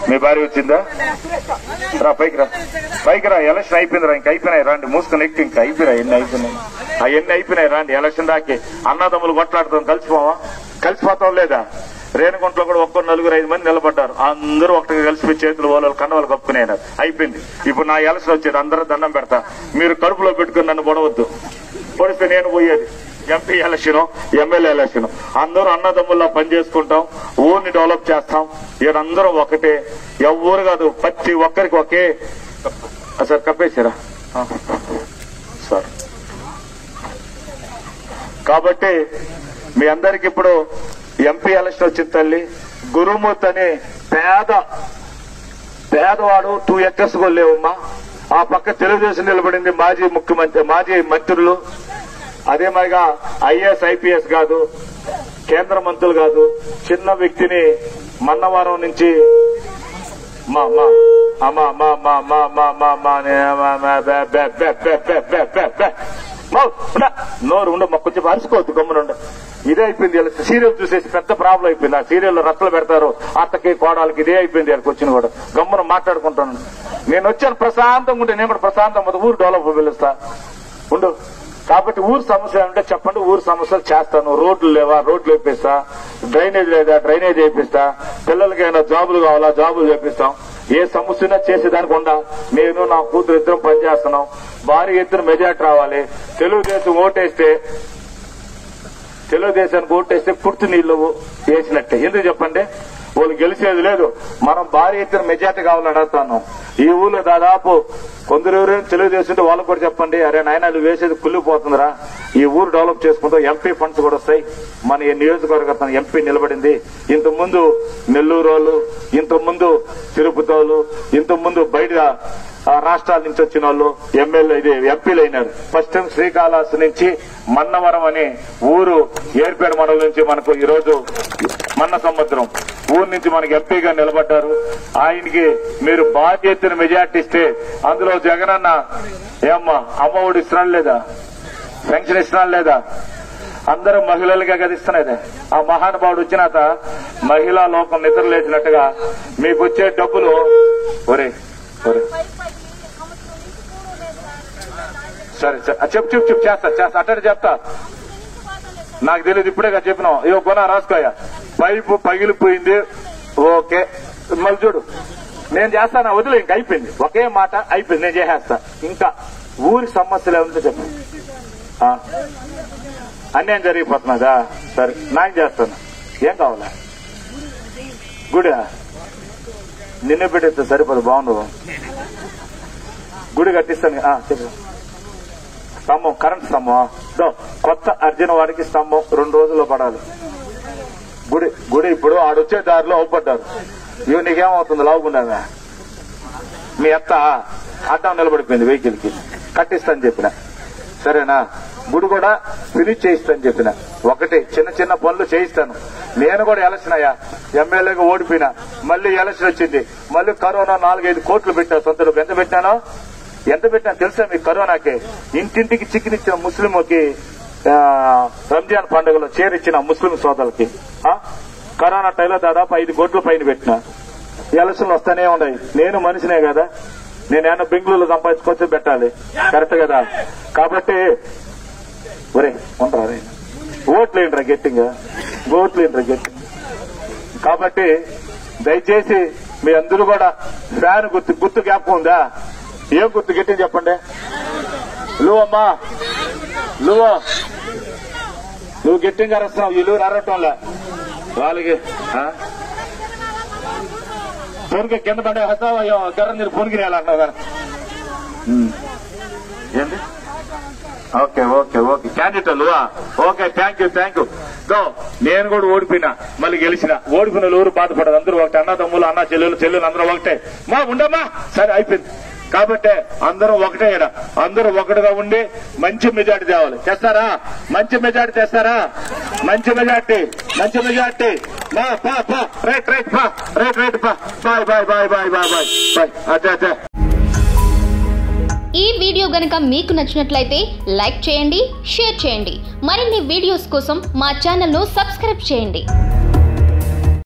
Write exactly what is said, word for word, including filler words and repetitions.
మీ భార్య వచ్చిందా? రా పైకి రా, పైకి రా. ఎలక్షన్ అయిపోయింది రా, ఇంక అయిపోయినాయి రాండి. మూసుకొని ఎక్కి ఇంకా అయిపోయినాయి. ఎన్ని అయిపోయినాయి అవన్నీ అయిపోయినాయి రాండి. ఎలక్షన్ దాకి అన్నదమ్ములు కొట్లాడుతాం, కలిసిపోవా? కలిసిపోతాం లేదా? రేణుగుంటలో కూడా ఒక్కరు నలుగురు ఐదు మంది నిలబడ్డారు. అందరూ ఒకటిగా కలిసిపోయి చేతులు వాళ్ళు కండవాళ్ళు కప్పుకునేనారు. అయిపోయింది. ఇప్పుడు నా ఎలక్షన్ వచ్చేది, అందరూ దండం పెడతా. మీరు కడుపులో పెట్టుకుని నన్ను పొడవద్దు. పొడిస్తే నేను పోయేది ఎంపీ ఎలక్షన్, ఎమ్మెల్యే ఎలక్షన్. అందరూ అన్నదమ్ముల్లా పని చేసుకుంటాం, ఊరిని డెవలప్ చేస్తాం. ఈయనందరూ ఒకటే, ఎవరు కాదు, ప్రతి ఒక్కరికి ఒకే. Sir కప్పేసారా sir? కాబట్టి మీ అందరికి ఇప్పుడు ఎంపీ ఎలక్షన్ వచ్చింది తల్లి. గురుమూర్తి అని పేద పేదవాడు, టూ ఎకర్స్ కూడా లేవమ్మా. ఆ పక్క తెలుగుదేశం నిలబడింది, మాజీ ముఖ్యమంత్రి, మాజీ మంత్రులు. అదే మరిగా ఐఏఎస్ ఐపీఎస్ కాదు, కేంద్ర మంత్రులు కాదు, చిన్న వ్యక్తిని మన్నవరం నుంచి మా మా అమ్మా మా మా మా మా మా మా నోరు ఉండ మా కొంచెం అరుచుకోవద్దు, గమ్మునుండ. ఇదే అయిపోయింది. సీరియల్ చూసేసి పెద్ద ప్రాబ్లం అయిపోయింది. ఆ సీరియల్లో రచ్చలు పెడతారు, అత్తకి కోడాలకి. ఇదే అయిపోయింది వాళ్ళకి వచ్చిన కూడా. గమ్మున మాట్లాడుకుంటాను. నేను వచ్చాను ప్రశాంతంగా ఉంటే, నేను కూడా ప్రశాంతంగా ఊరు డెవలప్ పిలుస్తా ఉండు. కాబట్టి ఊరు సమస్య అంటే చెప్పండి, ఊరు సమస్యలు చేస్తాను. రోడ్లు లేవా, రోడ్లు వేపిస్తా. డ్రైనేజ్ లేదా, డ్రైనేజ్ వేపిస్తా. పిల్లలకి ఏమైనా జాబులు కావాలా, జాబులు చేపిస్తాం. ఏ సమస్యనా చేసేదానికి ఉండా. నేను నా కూతురు ఇద్దరం పనిచేస్తున్నాం. భారీ ఎత్తున మెజార్టీ రావాలి. తెలుగుదేశం ఓటేస్తే, తెలుగుదేశానికి ఓటేస్తే పుర్తి నీళ్లు వేసినట్టే. ఎందుకు చెప్పండి? వాళ్ళు గెలిచేది లేదు. మనం భారీ ఎత్తున మెజార్టీ కావాలని అడుగుతాను. ఈ ఊళ్ళో దాదాపు కొందరు ఎవరైనా తెలుగుదేశం వాళ్ళకు కూడా చెప్పండి, అరే నాయన నువ్వు వేసేది కుళ్ళిపోతుందిరా, ఈ ఊరు డెవలప్ చేసుకుంటాం, ఎంపీ ఫండ్స్ కూడా వస్తాయి. మన నియోజకవర్గం ఎంపీ నిలబడింది. ఇంతకుముందు నెల్లూరు వాళ్ళు, ఇంతకుముందు తిరుపతి వాళ్ళు, ఇంతకుముందు బయట రాష్ట్రాల నుంచి వచ్చిన వాళ్ళు ఎమ్మెల్యే ఇది ఎంపీలు అయినారు. ఫస్ట్ టైం శ్రీకాళహస్తి నుంచి మన్నవరం అనే ఊరు ఏర్పేట మండలం నుంచి మనకు ఈరోజు మన్న సముద్రం ఊరు నుంచి మనకి ఎంపీగా నిలబడ్డారు. ఆయనకి మీరు బాధ్యతను మెజార్టీ ఇస్తే, అందులో జగనన్న ఏమ్మా అమ్మ ఒడి ఇస్తున్నాడు లేదా, పెన్షన్ ఇస్తున్నాడు లేదా, అందరూ మహిళలుగా గదిస్తున్నదే. ఆ మహానుభావుడు వచ్చినాక మహిళా లోకం నిద్ర లేచినట్టుగా మీకు వచ్చే డబ్బులు ఒరే ఒరే సరే సరే చెప్పు చెప్పు చెప్పు చేస్తా చేస్తా అట్టని చెప్తా. నాకు తెలియదు, ఇప్పుడే చెప్పినావు. ఇవో కొన రాసుకోయా, పైపు పగిలిపోయింది. ఓకే, మళ్ళీ చూడు నేను చేస్తాను, వదిలే. ఇంక అయిపోయింది, ఒకే మాట అయిపోయింది, నేను చేసేస్తా. ఇంకా ఊరి సమస్యలు ఏమంటే చెప్పు. అన్యాయం జరిగిపోతున్నదా? సరే నాకు చేస్తాను. ఏం కావాలా? గుడి నిన్నే పెట్టేస్తే సరిపోదు, బాగుండవు. గుడి కట్టిస్తాను. చెప్పు. స్తంభం, కరెంట్ స్తంభం, కొత్త అర్జున వాడికి స్తంభం రెండు రోజుల్లో పడాలి. గుడి గుడి ఇప్పుడు ఆడొచ్చే దారిలో అవుపడ్డారు. ఇవి నీకేమవుతుంది? లావుకున్నావా? మీ అత్త అడ్డం నిలబడిపోయింది వెహికల్ కి, కట్టిస్తాను చెప్పిన. సరేనా? గుడి కూడా ఫినిష్ చేయిస్తాను చెప్పిన. ఒకటి చిన్న చిన్న పనులు చేయిస్తాను. నేను కూడా ఎలక్షన్ అయ్యా, ఎమ్మెల్యేగా ఓడిపోయినా. మళ్ళీ ఎలక్షన్ వచ్చింది, మళ్ళీ కరోనా నాలుగైదు కోట్లు పెట్టా. సొంత డబ్బు ఎంత పెట్టానో ఎంత పెట్టాను తెలుసా మీకు? కరోనాకి ఇంటింటికి చికెన్ ఇచ్చిన ముస్లింకి, రంజాన్ పండుగలో చేరిచ్చిన ముస్లిం సోదరులకి కరోనా టైంలో దాదాపు ఐదు కోట్ల పైన పెట్టిన. ఎలక్షన్లు వస్తానే ఉన్నాయి. నేను మనిషినే కదా, నేనేమన్నా బెంగళూరులో సంపాదించుకొచ్చి పెట్టాలి, కరెక్ట్ కదా? కాబట్టి ఒరే ఉంటారా, ఓట్లు ఏంట్రా గట్టిగా, ఓట్లు ఏంట్రా గట్టి. కాబట్టి దయచేసి మీ అందరూ కూడా ఫ్యాన్ గుర్తు గుర్తు జ్ఞాపకం ఉందా? ఏం గుర్తు గట్టి చెప్పండి. నువ్వు అమ్మా నువ్వు నువ్వు గట్టిగా అరుస్తున్నావు, ఇల్లు అరవటంలే వాళ్ళకి. ఫోన్కి కింద పడే వస్తావు, గర్ర మీరు ఫోన్కి రాయాలన్నావు కదా. ఏంటి? Okay okay okay candidate okay, thank you thank you. Though నేను కూడా ఓడిపోయినా, మళ్ళీ గెలిచిన. ఓడిపోయిన ఊరు బాధపడదు, అందరూ ఒకటే. అన్న తమ్ములు, అన్న చెల్లెలు, చెల్లెలు అందరూ ఒకటే. మా ఉండమ్మా, సరే అయిపోయింది. కాబట్టి అందరూ ఒకటే, ఇక్కడ అందరూ ఒకటిగా ఉండి మంచి మెజార్టీ తేవాలి. తెస్తారా? మంచి మెజార్టీ తెస్తారా? మంచి మెజార్టీ, మంచి మెజార్టీ. మా పా పా రైట్ రైట్ పా రైట్ రైట్ పా bye bye bye bye bye bye bye. అదే అదే. ఈ వీడియో గనుక మీకు నచ్చినట్లయితే లైక్ చేయండి, షేర్ చేయండి. మరిన్ని వీడియోస్ కోసం మా ఛానల్ను సబ్స్క్రైబ్ చేయండి.